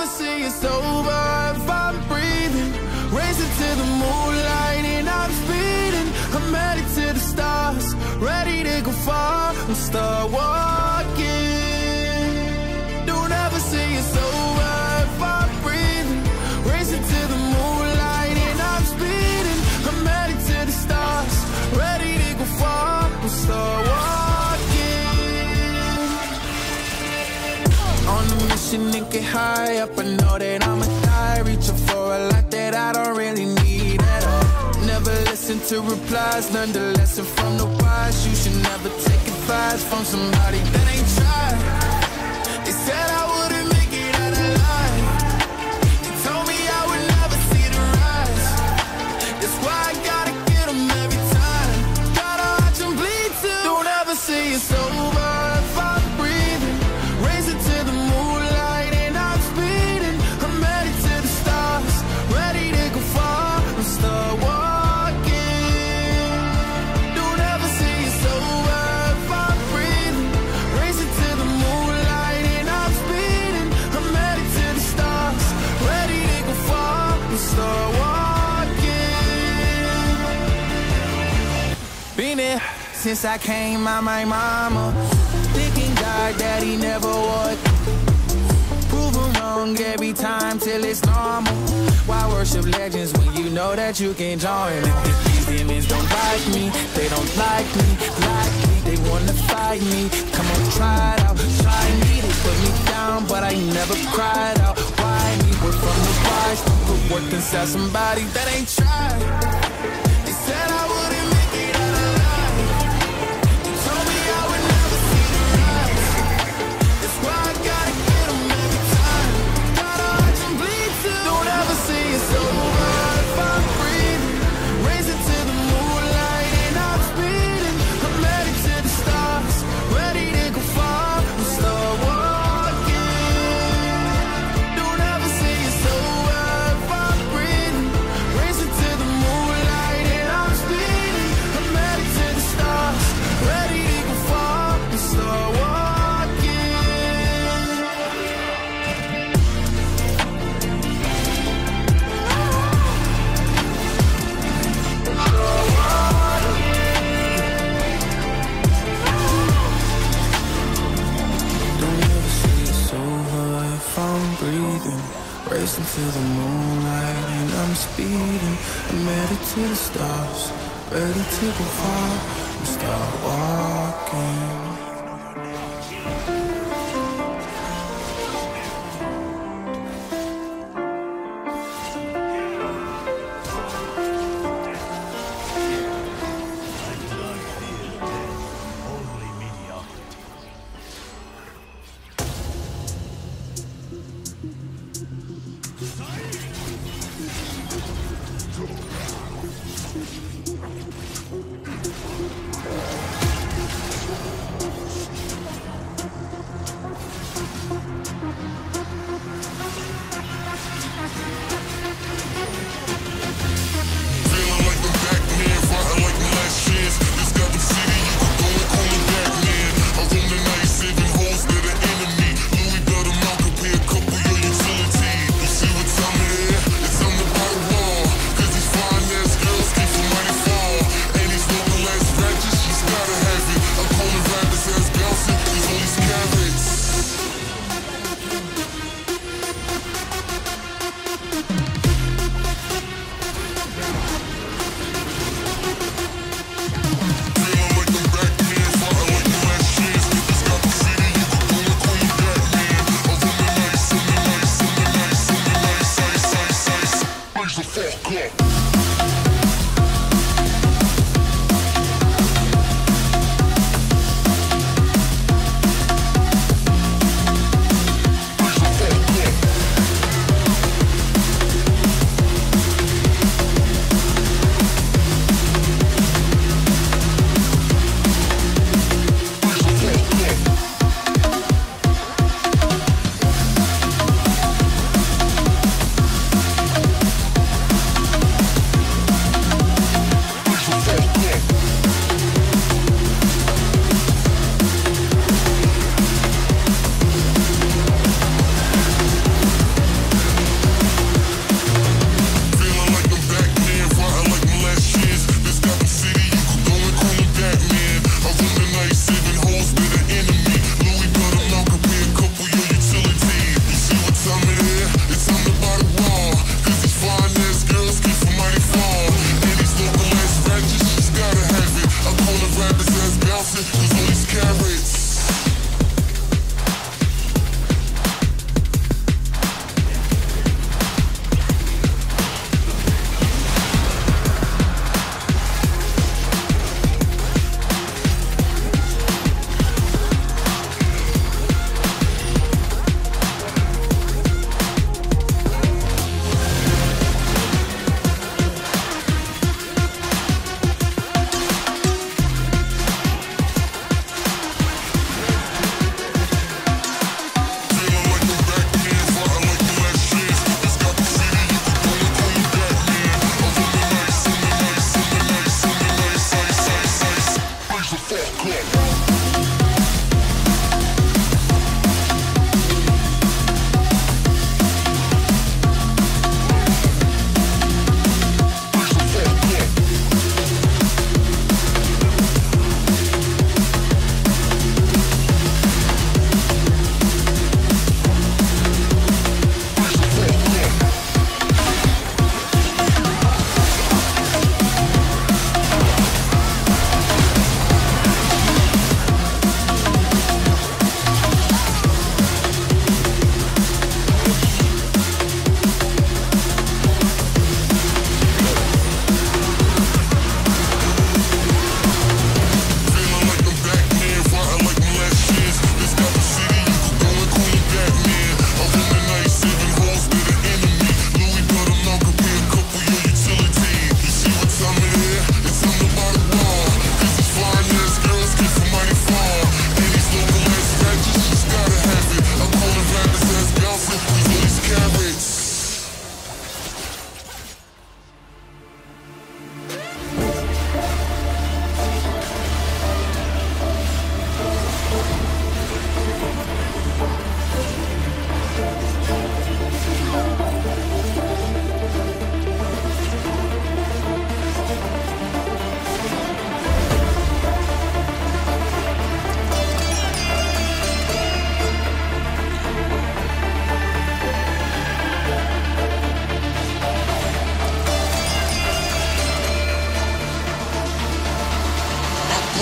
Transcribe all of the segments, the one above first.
never see it's over if I'm breathing. Racing to the moonlight and I'm speeding. I'm headed to the stars, ready to go far and start walking. Don't ever see it's over if I'm breathing. Racing to the moonlight and I'm speeding. I'm headed to the stars, ready to go far and start walking. On a mission to get high up, I know that I'ma die, reaching for a life that I don't really need at all. Never listen to replies, learn the lesson from the wise. You should never take advice from somebody that ain't tried. They said I wouldn't make it out alive. They told me I would never see the rise. That's why I gotta get them every time. Gotta watch them bleed too. Don't ever say it's over if I'm breathing. Racing to the moonlight and I'm speeding. I'm headed to the stars, ready to go far and start walking. Don't ever say it's over if I'm breathing. Racing to the moonlight and I'm speeding. I'm headed to the stars, ready to go far and start walking. Been there since I came out my mama, thinking God that he never would. Proven wrong every time till it's normal. Why worship legends when you know that you can join them? These demons don't like me, they don't like me, they wanna fight me. Come on, try it out, try me. They put me down, but I never cried out. Why me? We're from the wise, put work inside somebody that ain't tried. They said I wouldn't make it out alive. They told me I would never see the rise. That's why I gotta get them every time. Gotta watch them bleed too. Don't ever see it's over if I'm breathing. Racing to the moonlight and I'm speeding. I'm headed to the stars, ready to go far and start walking. Don't ever see it's over if I'm breathing. Racing to the moonlight and I'm speeding. I'm headed to the stars, ready to go far and start walking. Don't ever say it's over if I'm breathing. Racing to the moonlight and I'm speeding. I'm headed to the stars, ready to go far and start walking.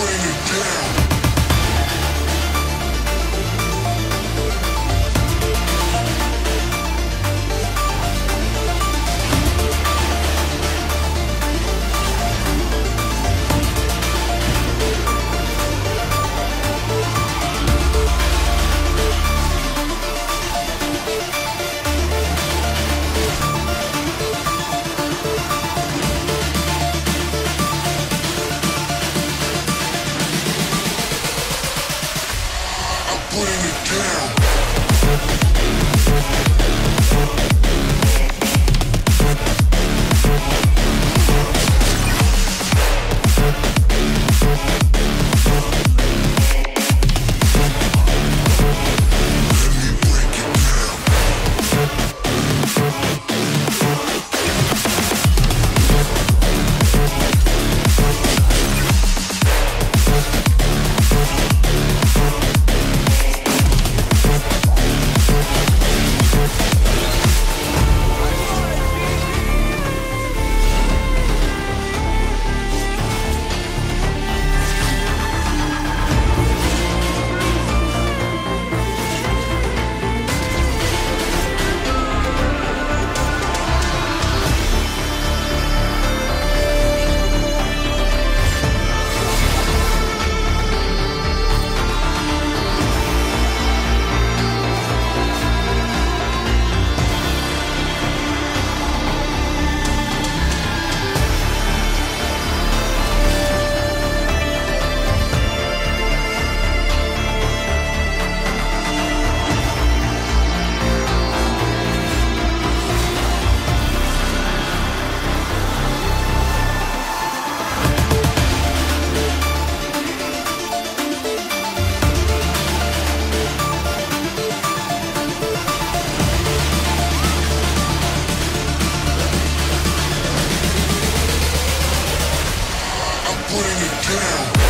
Putting it down.